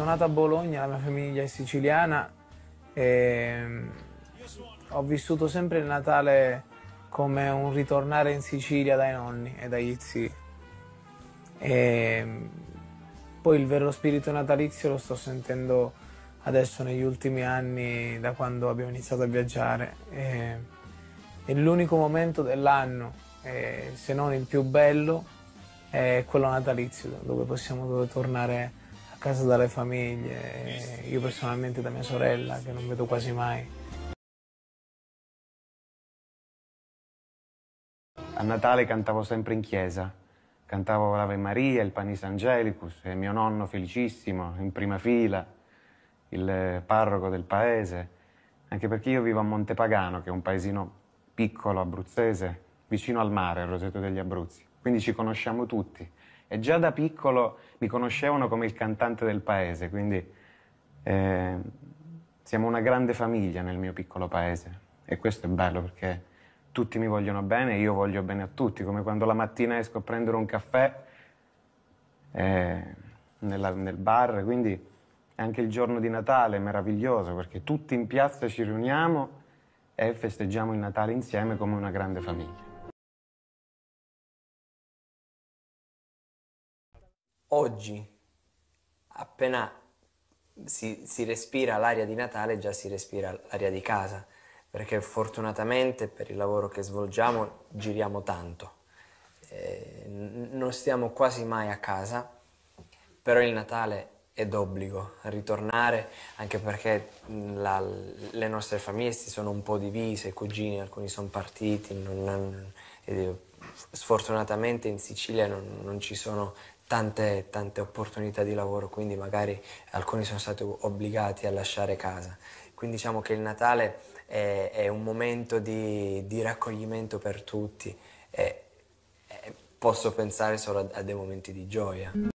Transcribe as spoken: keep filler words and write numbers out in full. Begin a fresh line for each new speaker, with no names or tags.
Sono nato a Bologna, la mia famiglia è siciliana e ho vissuto sempre il Natale come un ritornare in Sicilia dai nonni e dagli zii. E poi il vero spirito natalizio lo sto sentendo adesso negli ultimi anni, da quando abbiamo iniziato a viaggiare. E, è l'unico momento dell'anno, eh, se non il più bello, è quello natalizio, dove possiamo tornare a casa dalle famiglie, io personalmente da mia sorella, che non vedo quasi mai.
A Natale cantavo sempre in chiesa, cantavo l'Ave Maria, il Panis Angelicus, e mio nonno felicissimo, in prima fila, il parroco del paese, anche perché io vivo a Montepagano, che è un paesino piccolo abruzzese, vicino al mare, a Roseto degli Abruzzi, quindi ci conosciamo tutti. E già da piccolo mi conoscevano come il cantante del paese, quindi eh, siamo una grande famiglia nel mio piccolo paese. E questo è bello perché tutti mi vogliono bene e io voglio bene a tutti, come quando la mattina esco a prendere un caffè eh, nella, nel bar, quindi anche il giorno di Natale è meraviglioso perché tutti in piazza ci riuniamo e festeggiamo il Natale insieme come una grande famiglia.
Oggi, appena si, si respira l'aria di Natale, già si respira l'aria di casa, perché fortunatamente per il lavoro che svolgiamo giriamo tanto. Eh, non stiamo quasi mai a casa, però il Natale è d'obbligo ritornare, anche perché la, le nostre famiglie si sono un po' divise, i cugini, alcuni sono partiti, non, non, eh, sfortunatamente in Sicilia non, non ci sono tante, tante opportunità di lavoro, quindi magari alcuni sono stati obbligati a lasciare casa. Quindi diciamo che il Natale è, è un momento di, di raccoglimento per tutti e, e posso pensare solo a, a dei momenti di gioia.